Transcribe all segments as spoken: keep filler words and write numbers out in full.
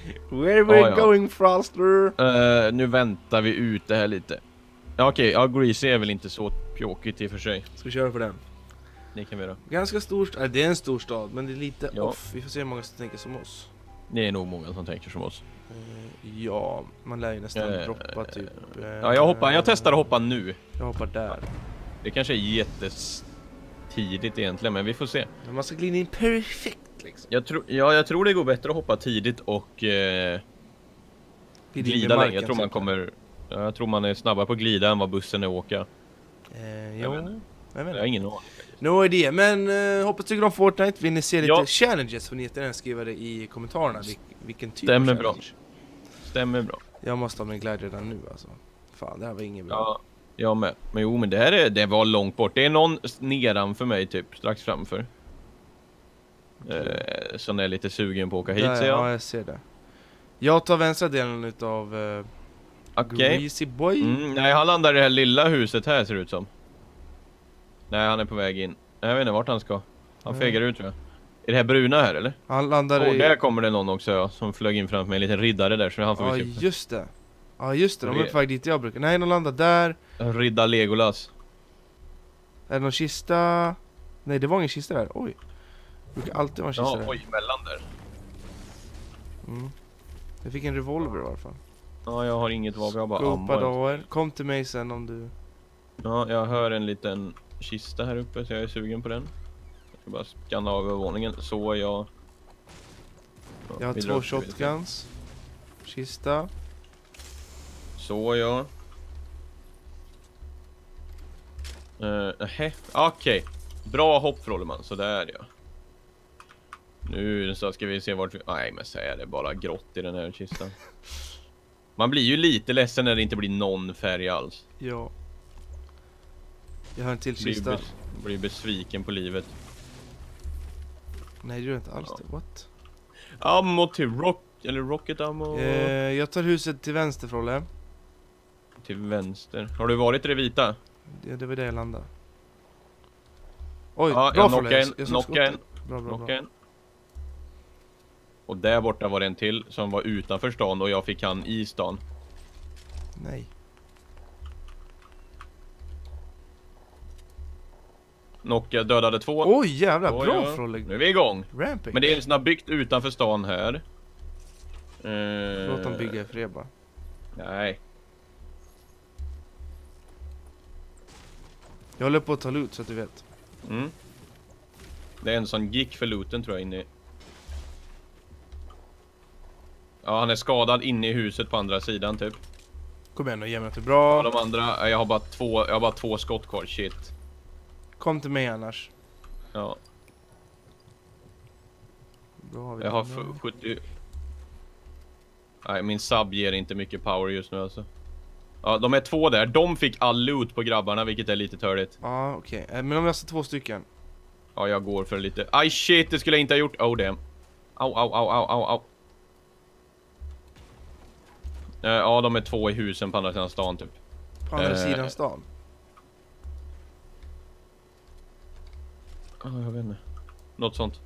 Where we ja, ja. going, Frostler? Uh, nu väntar vi ut det här lite. Ja, okej, okay. Ja, Greasy är väl inte så pjåkigt i och för sig. Ska vi köra på den? Det kan vi göra. Ganska stor stad, äh, det är en stor stad, men det är lite ja. off. Vi får se hur många som tänker som oss. Det är nog många som tänker som oss. Uh, ja, man lär ju nästan uh, droppa typ. Uh, ja, jag hoppar. Jag testar att hoppa nu. Jag hoppar där. Det kanske är jättes tidigt egentligen, men vi får se. Men man ska glida in perfekt liksom. Jag tror, ja, jag tror det går bättre att hoppa tidigt och eh, glida länge. Jag tror man kommer. Ja, jag tror man är snabbare på att glida än vad bussen är att åka. Uh, jo, jag, jag, jag har ingen aning. No idea, men uh, hoppas tycker om Fortnite. Vill ni se lite ja. challenges får ni jättegärna skriva det i kommentarerna. Vil vilken typ Stämmer av challenge. bra. Stämmer bra. Jag måste ha min glädje redan nu alltså. Fan, det här var ingen bra. Ja, jag med. Men jo, men det här är, det var långt bort. Det är någon nedanför mig typ, strax framför. Okay. Eh, som är lite sugen på att åka hit, Där, ser jag. Ja, jag ser det. Jag tar vänstra delen utav uh, okay. Greasy Boy. Mm, nej, han landar i det här lilla huset här, ser det ut som. Nej, han är på väg in. Jag vet inte vart han ska. Han fegar ut, tror jag. Är det här bruna här, eller? Han landar oh, i... där kommer det någon också, ja, som flög in framför mig. En liten riddare där, så han får ja, vi se. just det. Ja, just det. De är på väg dit jag brukar. Nej, de landar där. Ridda Legolas. Är det någon kista? Nej, det var ingen kista där. Oj. Det brukar alltid vara en kista ja, där. oj, mellan där. Mm. Jag fick en revolver i alla fall. Ja, jag har inget vapen, jag bara ammo. Kom till mig sen om du... Ja, jag hör en liten kista här uppe, så jag är sugen på den. Jag ska bara scanna av övervåningen. Så är jag... Ja, jag har två shotguns. Kista. Så är jag. Uh, Okej. Okay. Bra hopp, Frolleman. Så där, ja. Nu så ska vi se vart vi... Nej, men så är det bara grått i den här kistan. Man blir ju lite ledsen när det inte blir någon färg alls. Ja. Jag har en till blir kista. Bes blir besviken på livet. Nej, det gör inte alls ja. det. What? Ammo till rock... Eller rocket ammo. Eh, jag tar huset till vänster, Frolle. Till vänster. Har du varit i det vita? Det, det var där jag landade. Oj, ja, bra Frolle. En, jag knocka en. Bra, bra, knocka bra. En. Och där borta var det en till som var utanför stan och jag fick han i stan. Nej. Knocka dödade två. Oj, jävlar, Oj, bra ja. Frolle. Nu är vi igång. Ramping. Men det är en som har byggt utanför stan här. Uh... Låt dem bygga i fred bara. Nej. Jag håller på att ta loot så att du vet. Mm. Det är en sån gick för looten tror jag inne i. Ja, han är skadad inne i huset på andra sidan typ. Kom igen och ge mig något bra. Ja, de andra, jag har bara två, jag har bara två skott kvar, shit. Kom till mig annars. Ja. Bra, jag har sjuttio. Nej, min sub ger inte mycket power just nu alltså. Ja, de är två där. De fick all loot på grabbarna, vilket är lite törligt. Ja, okej. Okay. Men om jag har två stycken. Ja, jag går för lite. Aj shit, det skulle jag inte ha gjort. Oh damn. Au, au, au, au, au, au. Ja, de är två i husen på andra sidan stan typ. På andra eh. sidan stan? Ja, oh, jag vet inte. Något sånt.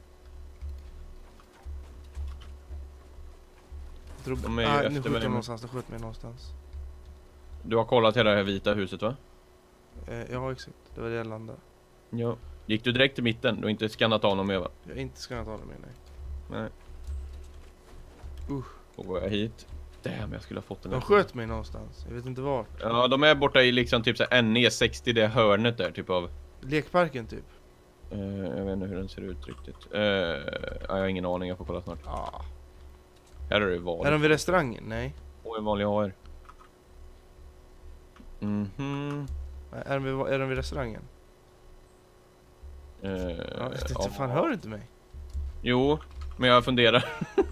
Jag tror... De är ah, nu skjuter de någonstans, de skjuter mig någonstans. Du har kollat hela det här vita huset, va? Eh, ja, exakt. Det var det jag landade. Ja. Gick du direkt till mitten? Du har inte skannat av någon mer, va? Jag har inte skannat av någon mer, nej. Nej. Usch. Då går jag hit. Damn, jag skulle ha fått den. De sköt mig någonstans. Jag vet inte vart. Ja, de är borta i liksom typ så N E sextio, det hörnet där typ av... Lekparken typ. Uh, jag vet inte hur den ser ut riktigt. Uh, jag har ingen aning, jag får kolla snart. Ah. Här är det vanligt. Är de vid restaurangen? Nej. Och en vanlig A R. Mhm. Mm är, de vid, är de vid restaurangen? Uh, ja, jag vet inte, fan, hör du inte mig? Jo, men jag funderar.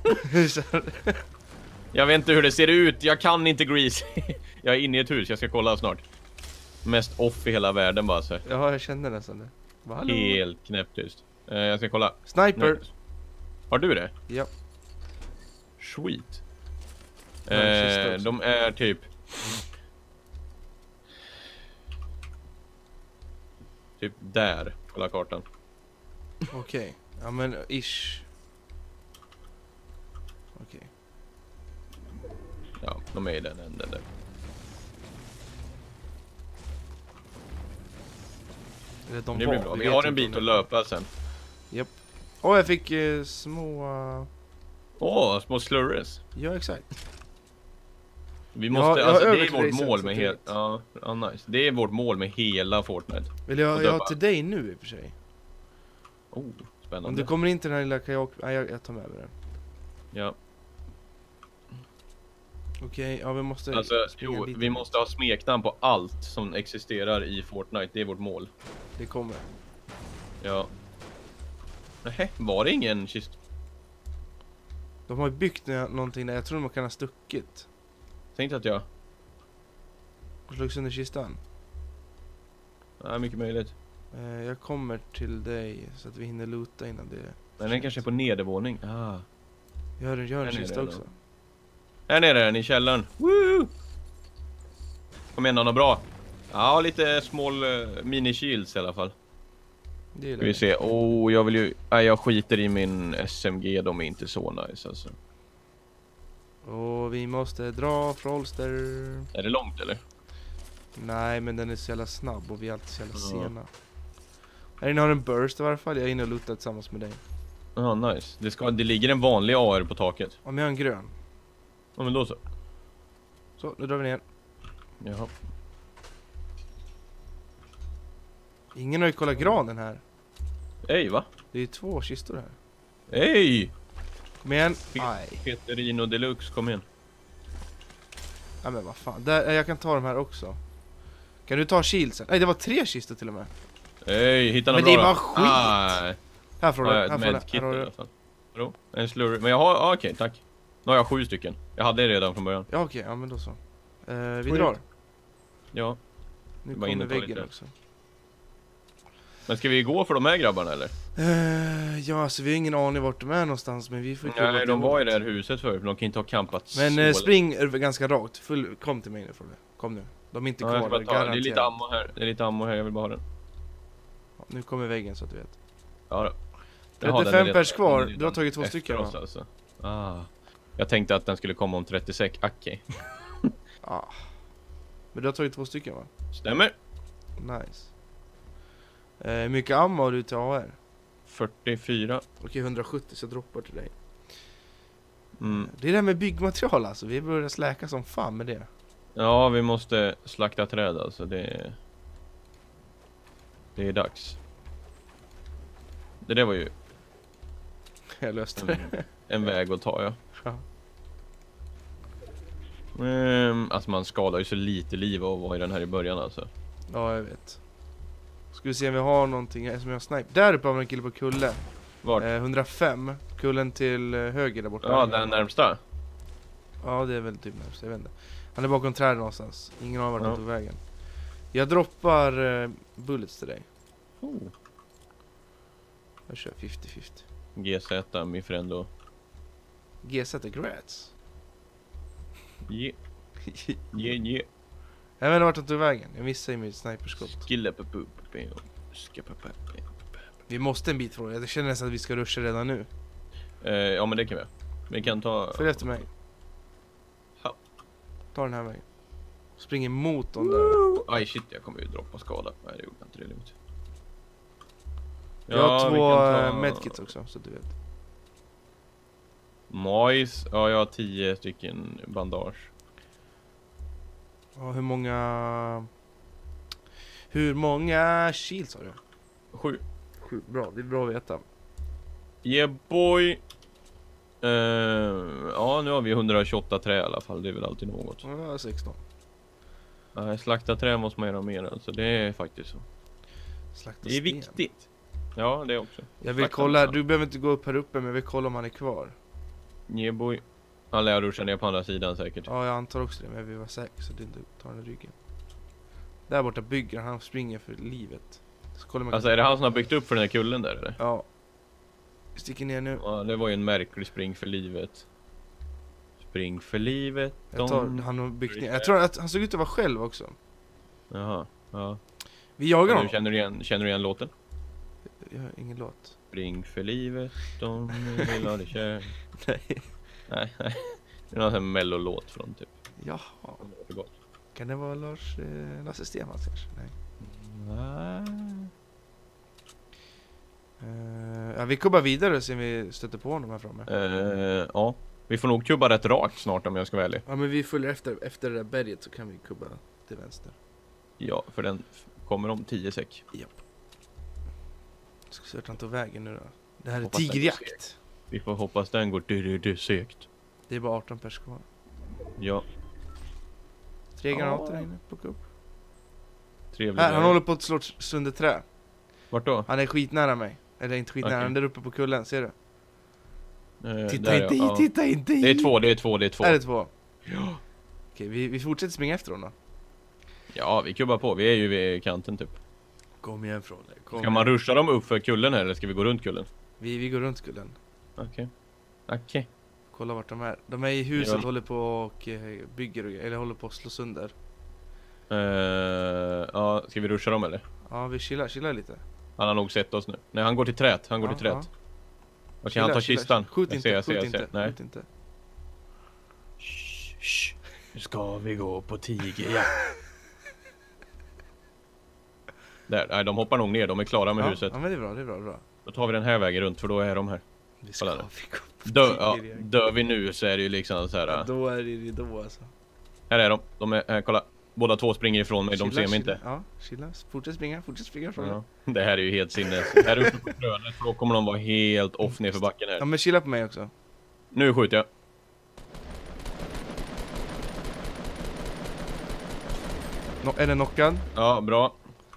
Jag vet inte hur det ser ut. Jag kan inte Grease. Jag är inne i ett hus, jag ska kolla snart. Mest off i hela världen bara så. Ja, jag känner nästan det. Hallå? Helt knäpptyst. Uh, jag ska kolla. Sniper. Nu. Har du det? Ja. Sweet. Uh, de är typ... Typ där, kolla kartan. Okej, okay. Ja men ish. Okej. Okay. De är i den änden där. Eller de Det var, blir bra. vi Vi vet har en inte bit om att det- löpa sen. Japp. Åh, jag fick eh, små... Uh... Åh, små slurries. Ja, exakt. Vi Ja, måste, jag har alltså det över är till dig vårt sen, mål så med att du hela... vet. Ja, ja, nice. Det är vårt mål med hela Fortnite. Eller jag, Och jag döpa. har till dig nu i och för sig. Oh, Om spännande. du kommer in till den här lilla kajak... Nej, jag, jag tar med mig den. Ja, Okej, ja vi måste alltså springa en jo, bit vi in. måste ha smeknamn på allt som existerar i Fortnite. Det är vårt mål. Det kommer. Ja. Nej, var det ingen kist? De har ju byggt nå- någonting där, jag tror de kan ha stuckit. Tänkte att jag... Och slagit under kistan. Ja, mycket möjligt. Eh, jag kommer till dig så att vi hinner loota innan det... Men den kanske är på nedervåning. Ah. Jag har en, jag har en Här nere kista då. också. Här nere är den i källaren. Woo! Kom igen, något bra. Ja, lite small uh, mini shields i alla fall. Det är Ska vi se. Oh, jag vill ju... Nej, jag skiter i min S M G. De är inte så nice alltså. Och vi måste dra Frolster. Är det långt eller? Nej, men den är så jävla snabb och vi är alltid så jävla Ja. sena. Här inne har en burst i varje fall. Jag är inne och lootar tillsammans med dig. Ja, ah, nice. Det, ska, det ligger en vanlig A R på taket. Om jag har en grön. Ja, men då så. Så, nu drar vi ner. Jaha. Ingen har ju kollat granen här. Ej, va? Det är ju två kistor här. Ej! Kom igen. Pe- Aj. Peterino Deluxe, kom igen. Ja men vad fan. Där, jag kan ta de här också. Kan du ta shieldsen? Nej, det var tre kistor till och med. Ej, hitta något Men bra det då. var skit. Ah, Här får du. ja, Här ett får du. medkit Här har i du. alla fall. Vadå? En slurry. Men jag har... Ah, okej, tack. Nu har jag sju stycken. Jag hade det redan från början. Ja okej, ja men då så. Eh, vi Skit. drar. Ja. Nu Bara in kommer och ta väggen lite. också. Men ska vi gå för de här grabbarna eller? Eh, ja, alltså vi har ingen aning vart de är någonstans, men vi får kolla Nej, till de var i vårt. det här huset förut. De kan inte ha campat Men så eh, länge. spring över ganska rakt. Full, kom till mig nu får du. Kom nu. De är inte Ja, jag kvar ska där, bara ta. Det är lite garanterat. ammo här. Det är lite ammo här. Jag vill bara ha den. Ja, nu kommer väggen så att du vet. Ja då. Jaha, den är trettiofem redan- pers kvar. den är Du har redan tagit två efter stycken oss, va? alltså. Ah. Jag tänkte att den skulle komma om trettiosex. Okej. Ja. Men du har tagit två stycken va? Stämmer. Nice. Eh, hur mycket ammo har du till A R? fyrtiofyra. Okej, hundrasjuttio så jag droppar till dig. Mm. Det är det här med byggmaterial alltså. Vi börjar släka som fan med det. Ja, vi måste slakta träd alltså. Det är... Det är dags. Det där var ju Jag löste en, det. en väg att ta, ja. Ja. Mm, alltså man skadar ju så lite liv av att vara i den här i början alltså. Ja, jag vet. Ska vi se om vi har någonting här som jag har snipe. Där uppe har vi en kille på kullen. Vart? Eh, hundrafem. Kullen till eh, höger där borta. Ja, den närmsta. Ja, det är väl typ närmast. Jag vet inte. Han är bakom träden någonstans. Ingen har varit Ja. ja. på vägen. Jag droppar eh, bullets till dig. Oh. Jag kör femtio femtio. G Z, min friend och... G Z grats. Yeah, yeah, yeah. Jag vet inte vart han tog vägen. Jag missade i mitt sniperskott. Skillepepupe. Skippepepe. Vi måste en bit från det. Jag känner nästan att vi ska ruscha redan nu. Eh, ja men det kan vi. Vi kan ta... Följ efter mig. Ja. Ta den här vägen. Springer mot dem där. Aj shit, jag kommer ju droppa skada. Nej det gjorde jag inte, det är lugnt. Jag har vi två kan ta- eh, medkits också, så du vet. Majs, ja jag har tio stycken bandage. Ja, hur många... Hur många shields har du? Sju. Sju. Bra, det är bra att veta. Yeah boy. Eh, ja nu har vi hundratjugoåtta trä i alla fall, det är väl alltid något. Ja, sexton. Nej, slakta trä måste man göra mer alltså, det är faktiskt så. Slakta Det är sten. viktigt. Ja, det också. Jag vill Slakta kolla, sten. du behöver inte gå upp här uppe, men jag vill kolla om han är kvar. Yeah boy. Han lär ruscha ner på andra sidan säkert. Ja, jag antar också det, men jag vill vara säker så att du inte tar den i ryggen. Där borta bygger han, springer för livet. Så kollar man Alltså är det han som har byggt upp för den här kullen där eller? Ja. Vi sticker ner nu. Ja, det var ju en märklig spring för livet. Spring för livet. Jag tar, Dom. han har byggt ner. Jag tror att han såg ut att vara själv också. Jaha, ja. Vi jagar Ja, du honom. känner, du igen, känner du igen låten? Jag har ingen låt. Spring för livet, de vill ha det kär. Nej. Nej, nej. Det är någon sån här mellolåt från typ Jaha. Det gott. Kan det vara Lars eh, Lasse Stenmans kanske? Nej. Nej. Uh, ja, vi kubbar vidare så vi stöter på honom här framme. Uh, ja. Vi får nog kubba rätt rakt snart om jag ska vara ärlig. Ja, men vi följer efter, efter det där berget så kan vi kubba till vänster. Ja, för den kommer om tio sek. Japp. Ska se vart han tog vägen nu då. Det här är Hoppas den tigerjakt. Vi får hoppas den går du segt. Det är bara arton pers kvar. Ja. Tre Ja. granater här inne, plocka upp. Trevligt. Här, han håller på att slå sönder trä. Vart då? Han är skitnära mig. Eller inte skitnära, Okej. han är där uppe på kullen, ser du? Uh, Titta inte i, titta inte i! Det är två, det är två, det är två. Är det två? Ja. Okej, vi, vi fortsätter springa efter honom då. Ja, vi kubbar på. Vi är ju vid kanten typ. Kom igen Frolle, kom Ska man igen. ruscha dem upp för kullen här eller ska vi gå runt kullen? Vi, vi går runt kullen. Okej. Okej. Kolla vart de är. De är i huset, Ja. håller på och eh, bygger och, eller håller på att slå sönder. Uh, ja, ska vi ruscha dem eller? Ja, vi chillar, chillar lite. Han har nog sett oss nu. Nej, han går till trät. Han går Ja, till trät. ja. Okej, Chilla, han tar chilla, kistan. Skjut Jag inte, ser, jag ser, skjut jag ser. inte, Nej. skjut inte. Shh, shh. Nu ska vi gå på tigerjakt. Där, nej, de hoppar nog ner. De är klara med Ja, huset. ja, men det är bra, det är bra, det är bra. Då tar vi den här vägen runt för då är de här. Vi ska Kolla nu. vi gå på Dö, ja, tigerjakt. dör vi nu så är det ju liksom så här. Ja, då är det då alltså. Här är de. De är här, kolla. Båda två springer ifrån mig. De Chilla, ser mig chilla. inte. Ja, chilla. Fortsätt springa, fortsätt springa från Ja. Det här är ju helt sinnes. Här uppe på krönet, för då kommer de vara helt off ner för backen Ja, här. men chilla på mig också. Nu skjuter jag. No, är den knockad? Ja, bra.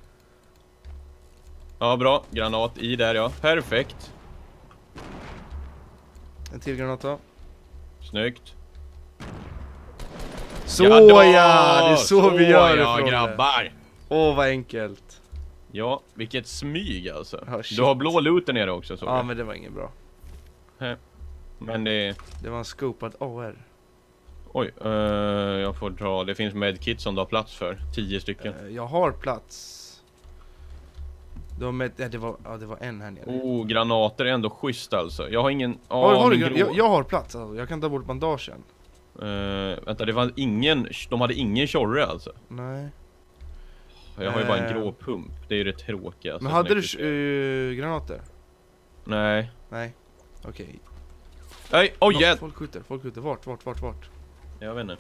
Ja, bra. Granat i där, ja. Perfekt. En till granat då. Snyggt. Så då! ja, det är så, vi gör det ja, Frolle. grabbar. Åh, vad enkelt. Ja, vilket smyg alltså. Ja, shit. Du har blå loot där nere också, så. Ja, men det var inget bra. Men det... Det var en scopad A R. Oj, uh, jag får dra. Det finns medkit som du har plats för. Tio stycken. Eh, Jag har plats. De är, ja, det, var, ja, det var en här nere. Oh, granater är ändå schysst alltså. Jag har ingen... Ja, har, har du, min gran- grå... jag, jag har plats alltså. Jag kan ta bort bandagen. Uh, vänta, det var ingen... De hade ingen tjorre alltså. Nej. Jag har ju bara en Eh. grå pump. Det är ju det tråkiga. Men hade du uh, granater? Nej. Nej. Okej. Nej, oj, Nå- oh, Folk skjuter, folk skjuter. Vart, vart, vart, vart? Jag vet inte.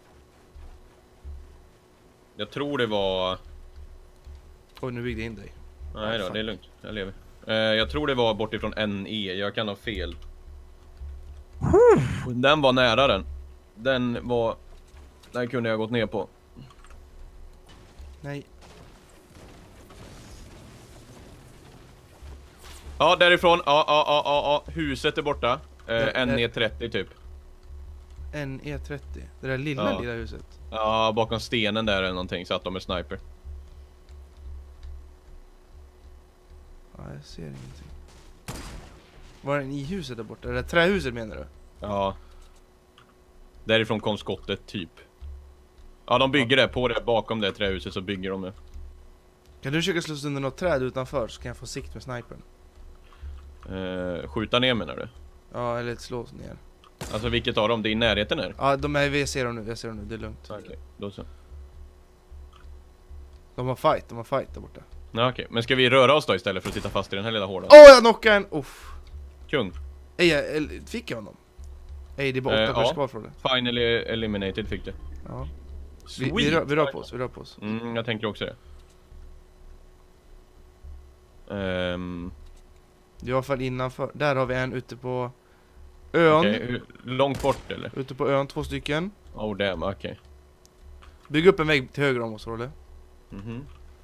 Jag tror det var... Oj, nu byggde jag in dig. Nej då, fan. det är lugnt. Jag lever. Uh, jag tror det var bortifrån N E. Jag kan ha fel. Den var nära den. Den var... Den kunde jag gått ner på. Nej. Ja, därifrån. Ja, ja, ja, ja, ja. Huset är borta. Uh, Det- N E trettio typ. N E trettio. Det där lilla, Ja. lilla huset. Ja, bakom stenen där eller någonting så att de är sniper. Ja, jag ser ingenting. Var den i huset där borta? Det där trähuset menar du? Ja. Därifrån kom skottet typ. Ja, de bygger det på det bakom det trähuset så bygger de det. Kan du försöka slå sönder något träd utanför så kan jag få sikt med snipern? Uh, skjuta ner menar du? Ja, eller slå ner. Alltså vilket av dem? Det är i närheten här. Ja, de är, jag ser dem nu, jag ser dem nu, det är lugnt. Okej, då så. De har fight, de har fight där borta. Ja, okej. Men ska vi röra oss då istället för att sitta fast i den här lilla hårdan? Åh, oh, jag knockade en! Uff. Kung. Ej, jag, eller, fick jag honom? Ej, det är bara åtta Eh, pers ja. kvar från det. Finally eliminated fick det. Ja. Vi, Sweet. vi, rör, vi rör på oss, vi rör på oss. Mm, jag tänker också det. Ehm, I alla fall innanför. Där har vi en ute på ön. okej, hur- långt bort eller? Ute på ön, två stycken. Oh damn, okej. Bygg upp en vägg till höger om oss, Rolle. Mhm.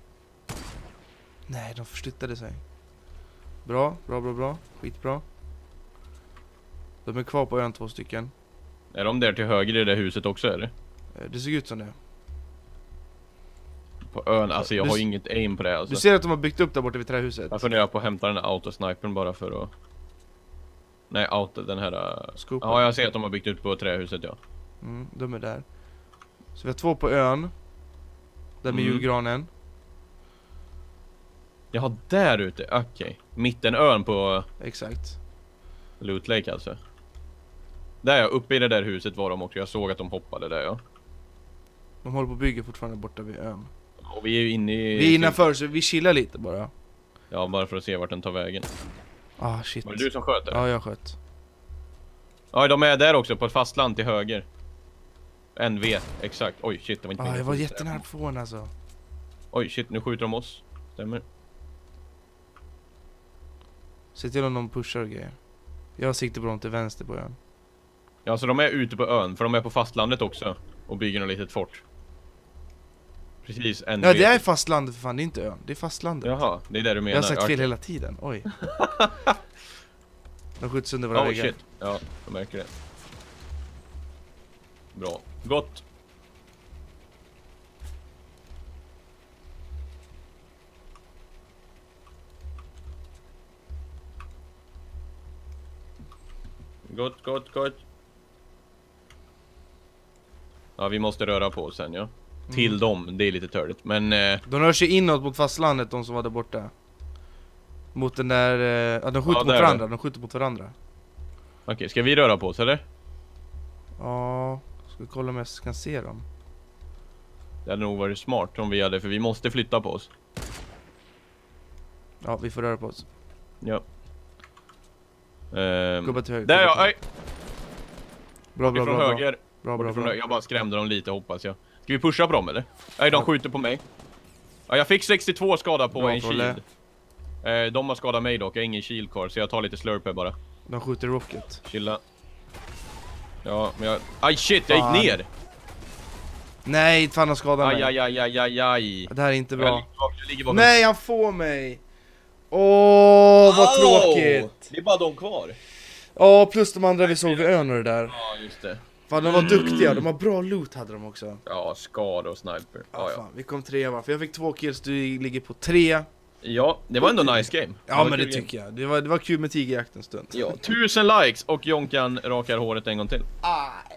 Nej, de förflyttade sig. Bra, bra, bra, bra. Skitbra. De är kvar på ön, två stycken. Är de där till höger i det huset också eller? Eh, Det ser ut som det. På ön, alltså jag Du har s- ju inget aim på det alltså. Du ser att de har byggt upp där borta vid trähuset. Jag funderar på att hämta den här autosnipern bara för att... Nej, auto, den här... uh, Skopen. Ja, jag ser att de har byggt ut på trähuset, ja. Mm, de är där. Så vi har två på ön. Där med Mm. julgranen. Jaha, där ute, okej. Mittenön på Exakt. Loot Lake alltså. Där ja, uppe i det där huset var de också. Jag såg att de hoppade där ja. De håller på att bygga fortfarande borta vid ön. Och vi är ju inne i... Vi är innanför så vi chillar lite bara. Ja, bara för att se vart den tar vägen. Ah shit. Var det du som sköt eller? Ja, jag sköt. Ja, de är där också på ett fastland till höger. N V, exakt. Oj, shit, det var inte Ah, min jag var fot. jättenära på få alltså. Oj, shit, nu skjuter de oss. Stämmer. Se till om de pushar och grejer. Jag har sikte på dem till vänster på ön. Ja, så de är ute på ön, för de är på fastlandet också. Och bygger något litet fort. Precis, N V. Ja, det är fastlandet för fan, det är inte ön. Det är fastlandet. Jaha, det är det du menar. Jag har sagt fel Okej. hela tiden, oj. De skjuts under våra Oh väggar. shit, ja, jag märker det. Bra, gott. Gott, gott, gott. Ja, vi måste röra på oss sen, ja. Till Mm. dem, det är lite törligt. Men, eh, De rör sig inåt mot fastlandet, de som var där borta. Mot den där... Eh, ja, de skjuter Ja, mot där. varandra, de skjuter mot varandra. okej, ska vi röra på oss, eller? Ja, ska vi kolla om jag kan se dem. Det hade nog varit smart om vi hade, för vi måste flytta på oss. Ja, vi får röra på oss. Ja. Ehm, Gubbar till höger. där gubbar ja, till- aj! Bra, bra, Från bra, bra. höger. Bra, bra, Från bra. höger. Jag bara skrämde dem lite, hoppas jag. Ska vi pusha på dem, eller? Nej, de Ja. skjuter på mig. Ja, jag fick sextiotvå skada på Bra, en Frolle. shield. Eh, de har skadat mig dock, jag har ingen shield kvar, så jag tar lite slurp här bara. De skjuter rocket. Chilla. Ja, men jag... Aj shit, jag Fan. gick ner! Nej, fan han skadar mig. Aj, aj, aj, aj, aj, aj. Det här är inte Jag bra. ligger bak- jag ligger bakom. Nej, han får mig! Åh, vad Au! tråkigt! Det är bara de kvar. Ja, plus de andra vi såg vid ön och det där. Ja, just det. Fan, de var duktiga, de har bra loot hade de också. Ja, skada och sniper. Ja, Ja, ja. fan, vi kom trea va? För jag fick två kills, du ligger på tre. Ja, det var ändå nice game. Ja, var men det kul game. tycker jag. Det var, det var kul med tigerjakt en stund. Ja, tusen likes och Jonkan rakar håret en gång till. Ah,